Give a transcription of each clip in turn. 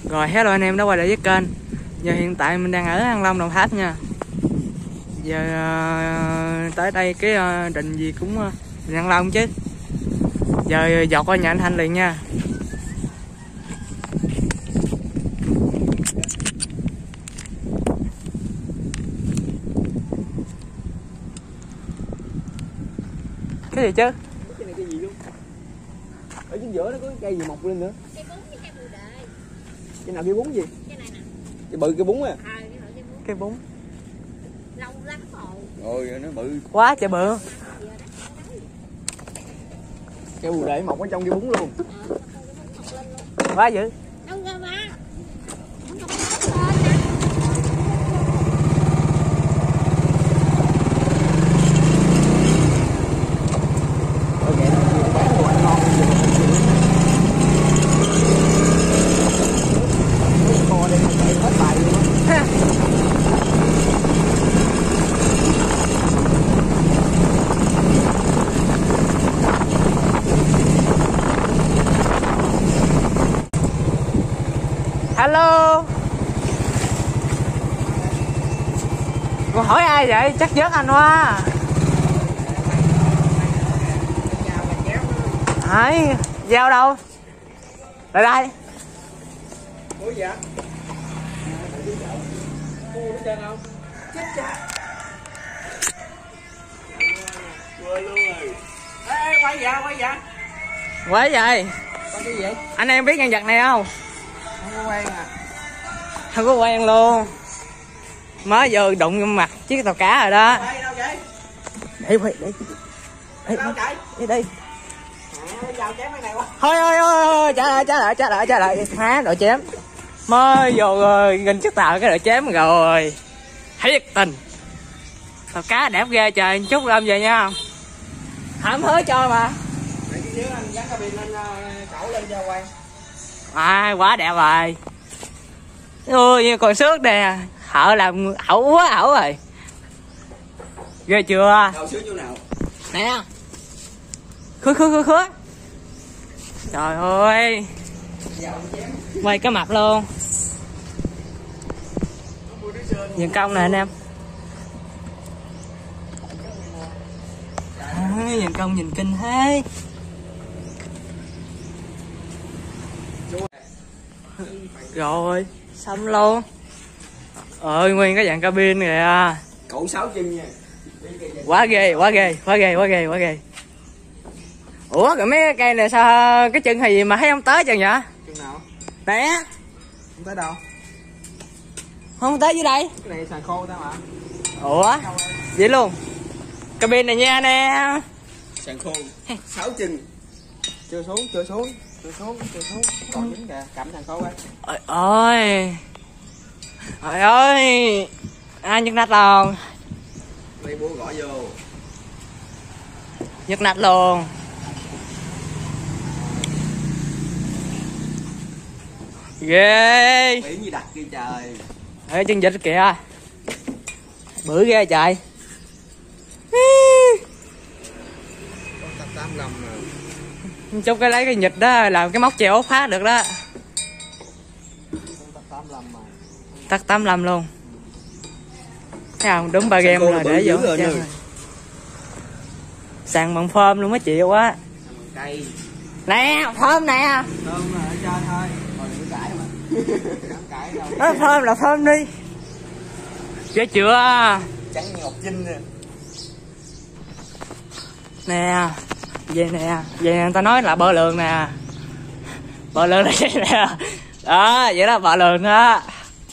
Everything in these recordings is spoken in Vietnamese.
Rồi hello anh em đã quay lại với kênh. Giờ hiện tại mình đang ở Thăng Long, Đồng Tháp nha. Giờ tới đây cái định gì cũng Thăng Long chứ. Giờ dọt qua nhà anh Thanh liền nha. Cái gì chứ? Cái này cây gì luôn? Ở chính giữa nó có cái cây gì mọc lên nữa. Cây bún với cây bồ đề. Cái nào cây bún gì? Cái này nè. Cái bự cây bún à? Cái bún. Lâu lắm rồi. Rồi nó bự. Quá trời bự. Cây bồ đề mọc ở trong cây bún luôn. Quá dữ. Đâu ra ba. Hello. Cô hỏi ai vậy? Chắc vớt anh quá. Ai? Giao đâu? Lại đây. Ủa dạ? Mua nó chân không? Chết cha. Quên luôn rồi. Ê, quay vậy, quay vậy. Quái vậy? Quay cái gì vậy? Anh em biết nhân vật này không? Không có quen à. Không có quen luôn. Mới vừa đụng vô mặt chiếc tàu cá rồi đó. Quay đâu vậy? Đây quay đây. Đâu chạy? Đi đi. Vào chém cái này quá. Thôi trả lại má đội chém. Mới vô gần chiếc tàu cái đội chém rồi. Thiệt tình. Tàu cá đẹp ghê trời, chút lên về nha. Hãm hứa cho mà. Để cái dưới anh dắt cabin lên cẩu lên cho quay. À, quá đẹp rồi. Ui, còn xước nè. Hợ làm ẩu quá ẩu rồi. Ghê chưa? Đâu xước chỗ nào? Nè. Khứa. Trời ơi. Quay cái mặt luôn. Nhìn công nè anh em. Nhìn công nhìn kinh thế. Rồi xong luôn. Ơi nguyên cái dạng cabin kìa. Cậu 6 chân nha. Quá ghê. Ủa rồi mấy cái cây này sao cái chân hay gì mà thấy không tới chân vậy? Chân nào? Nè. Không tới đâu. Không tới dưới đây. Cái này sàn khô tao hả? Ủa vậy luôn. Cabin này nha nè. Sàn khô 6 chân. Chưa xuống. Còn dính kìa, cầm sàn khô coi. Trời ơi. Ai nhấc nách luôn. Lấy búa gõ vô. Nhấc nách luôn. Ghê. Biển gì đặt kia trời. Ê chân vịt kìa. Bự ghê trời. Con tập 85 mà. Trong cái lấy cái vịt đó làm cái móc chèo phá được đó. Con tập 85 mà. Tắt 85 luôn. Thấy không? Đúng ba game rồi để vô. Sàn bằng phơm luôn mới chịu quá. Cây. Nè, phơm nè. Thơm là ở trên thôi. Còn đừng có cãi mà. Không cãi đâu. Đó, phơm là phơm đi. Ghê chưa? Trắng như ngọc trinh nè. Nè. Vậy nè, người ta nói là bờ lường nè. Bờ lường là vậy nè. Đó, vậy đó bờ lường đó.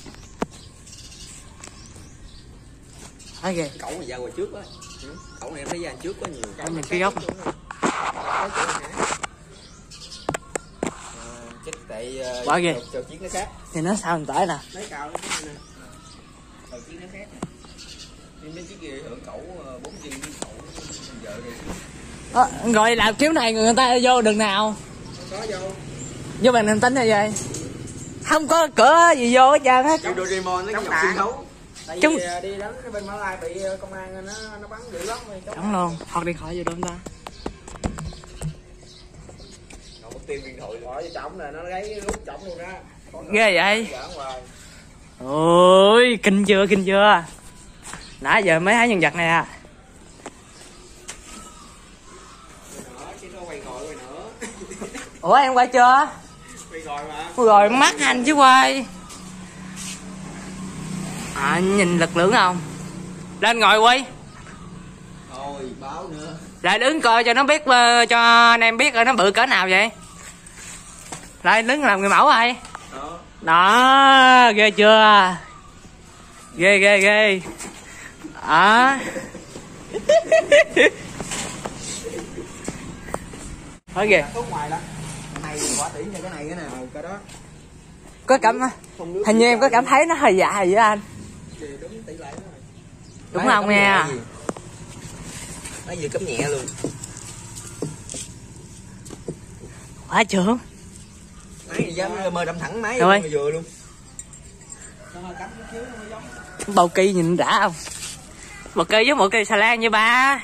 Thấy kìa. Cẩu này ra ngoài trước á. Cẩu này em thấy ra trước có nhiều. Em nhìn cái góc. Chết tại Quá ghê. trò chiến nó khác. Thì nó sao mình tới nè. Lấy cao nó nè. Trò chiến nó khác nè. Nhưng mấy chiếc kia hưởng cẩu 4 chân với cẩu giờ rồi. Rồi làm kiểu này người ta vô đường nào? Không có vô. Vô bàn hành tính hay vậy? Không có cửa gì vô hết trơn hết. Trong Doraemon nó nhọc xuyên thấu. Tại Trong... vì đi đánh cái bên Mã Lai bị công an nó bắn dữ lắm. Chẳng luôn, hoặc điện thoại gì đâu ta. tìm điện thoại bỏ cho trống nè, nó gáy rút trống luôn đó. Ghê vậy. Ôi kinh chưa nãy giờ mới thấy nhân vật này à. Ủa em quay chưa? Quay rồi mà. Rồi mắt anh chứ quay. À nhìn lực lượng không? Lên ngồi quay. Thôi báo nữa. Lại đứng coi cho nó biết, cho anh em biết nó bự cỡ nào vậy. Lại đứng làm người mẫu rồi. Đó, ghê chưa? Ghê. À. Thôi kìa. Ngoài đó. Này quả tỷ cho cái này cái nào cái đó. Có cảm hình như em có cảm thấy nó hơi dài vậy anh. Đúng tỷ lệ đó. Đúng không nghe? Nó vừa cấm nhẹ luôn. Quá trưởng. Máy dám mơ đâm thẳng máy rồi vừa luôn. Bầu kỳ nhìn đã không? Bầu kỳ với một cây xà lan như ba.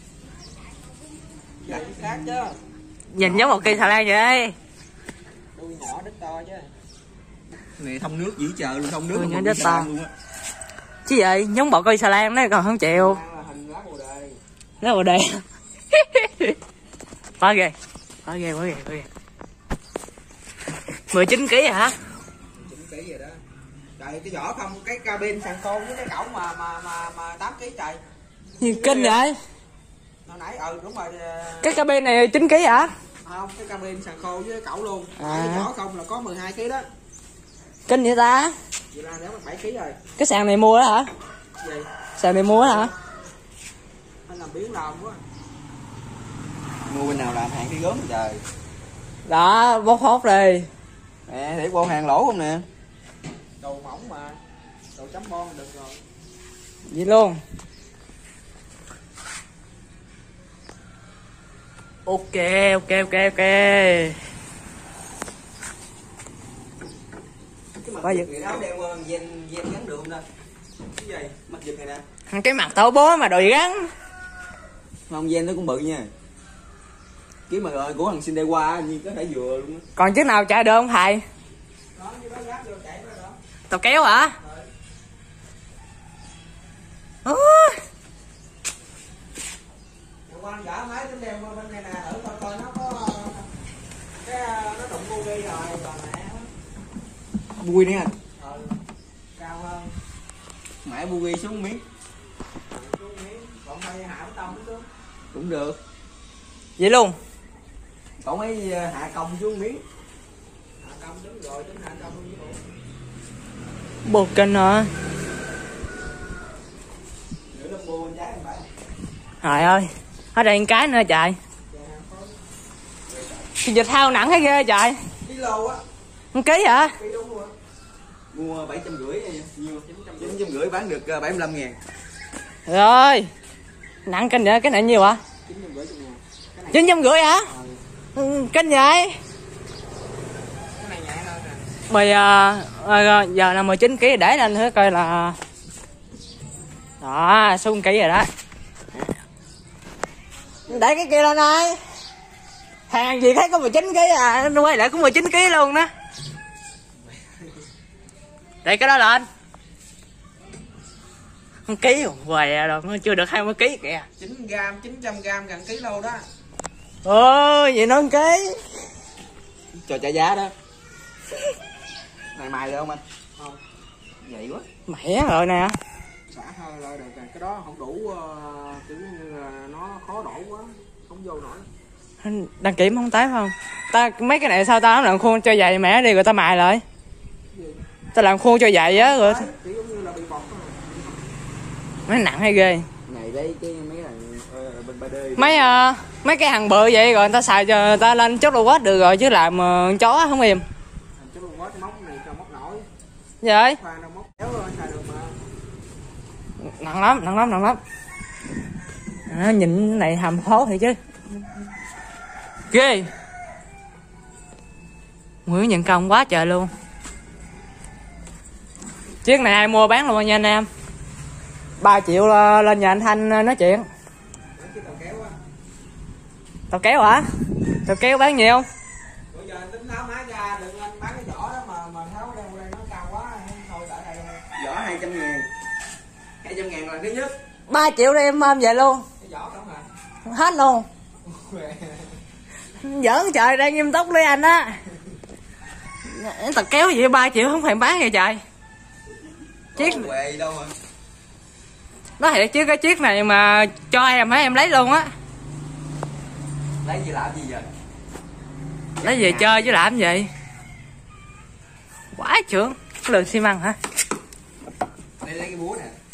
Khác chứ. Nhìn giống một cây xà lan vậy. Đuôi nhỏ đít to chứ. Này thông nước dữ trời luôn, thông nước nhỏ đít to luôn á. Chứ vậy giống bầu cây xà lan nó còn không chịu. Hình lá bồ đề. Lá bồ đề. Quá ghê. 19 kg hả? 19 kg rồi đó. Trời cái vỏ không, cái cabin sàn khôn với cái cổng mà 8 kg trời. Gì kinh vậy? Hồi nãy đúng rồi. Cái cabin này 9 kg hả? Không, cái cabin sàn khô với cái cẩu luôn. Cái vỏ không là có 12 kg đó. Kinh vậy ta? Vậy là nếu mà 7 kg rồi. Cái sàn này mua đó hả? Gì? Sàn này mua đó hả? Anh làm biến làm quá. Mua bên nào làm hàng cái gớm trời. Đó, bóc hốt đi. Nè, để bộ hàng lỗ không nè. Đồ mỏng mà. Đồ chấm bon được rồi. Vậy luôn. Ok. Quá giật. Người áo đeo gen gắn đường thôi. Cái gì? Mặt giật này nè. Cái mặt tổ bố mà đòi gắn. Không, gen nó cũng bự nha. Kiếm mà rồi của thằng xin đây qua như có thể vừa luôn á. Còn chiếc nào chạy được không thầy? Tàu kéo hả? Anh gỡ máy tính đem bên này nè, thử coi nó có cái nó đụng bu ghi rồi bà mẹ. Bui nè. Cao hơn. Mẹ bu ghi xuống miếng. Xuống miếng, còn hay hạ cái tông xuống. Cũng được. Vậy luôn. Còn mấy hạ công xuống miếng. Hạ công đứng rồi, đứng hạ công luôn. Bột kinh hả? Nữa nó bu bên trái em bạn. Trời ơi, ở đây một cái nữa trời. Dịch thao nặng hay ghê trời. Kilo á. 1 ký hả? Ký đúng rồi. Mua 750 nhiêu? 950 bán được 75.000. Rồi. Nặng kinh vậy, cái này nhiêu hả? 950 hả? Kinh vậy. Cái này nhẹ hơn nè. Bây giờ là 19 kg để lên thử coi là. Đó, xuống 1 kg rồi đó. Để cái kia lên ơi. Hàng gì thấy có 19 kg à, nó quay lại cũng 19 kg luôn đó. Để cái đó lên. 1 kg hoài rồi, nó chưa được 20 kg kìa. 9 gram, 900 gram gần kilo đó. Ôi, vậy nó 1 kg. Cho trả giá đó. Này mài được không anh? Không. Vậy quá. Mẹ rồi nè. Xả hơi lại được rồi, cái đó không đủ kiểu như là nó khó đổ quá, không vô nổi. Đăng kiểm không tái không? Ta mấy cái này sao ta làm khuôn cho dày mẹ đi rồi ta mài lại. Ta làm khuôn cho dày á rồi. Kiểu như là bị bọt. Mấy nặng hay ghê. Này đây cái mấy thằng bên 3D. Mấy cái hàng bự vậy rồi người ta xài cho người ta lên chốt lô quát được rồi chứ làm chó không im. Chốt lô quát móc này cho móc nổi. Vậy? Khoan đâu móc kéo xài được mà. Nặng lắm. Nhìn cái này hầm hố thì chứ. Ghê. Nguyễn nhận công quá trời luôn. Chiếc này ai mua bán luôn nha anh em. 3 triệu lên nhà anh Thanh nói chuyện. Tàu kéo hả? Tàu kéo bán nhiêu? 200.000. 200.000 là thứ nhất. 3 triệu đi em ôm về luôn. Cái vỏ không à? Hết luôn. Giỡn trời, đang nghiêm túc lấy anh á. Tao kéo vậy 3 triệu không thèm bán vậy trời. Chiếc quệ gì đâu mà. nói thiệt chứ cái chiếc này mà cho em hả em lấy luôn á. Lấy gì làm gì vậy? Lấy về chơi chứ làm gì. Quá trưởng. Cái lượng xi măng hả? Đây lấy cái búa nè.